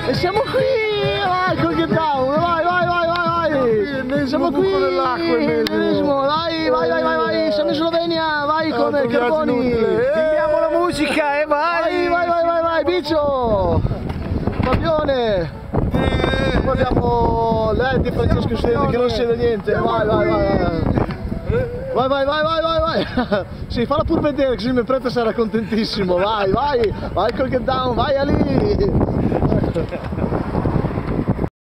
E siamo qui, vai col get down, vai. Siamo qui nell'ennesimo, vai, siamo in Slovenia, vai con Carboni. Sentiamo la musica e Vai, Bicio. Fabione. Poi abbiamo Led Francesco Sedi che non si vede niente, vai. Sì, falla pur vedere così il prete sarà contentissimo, vai col get down, vai Ali.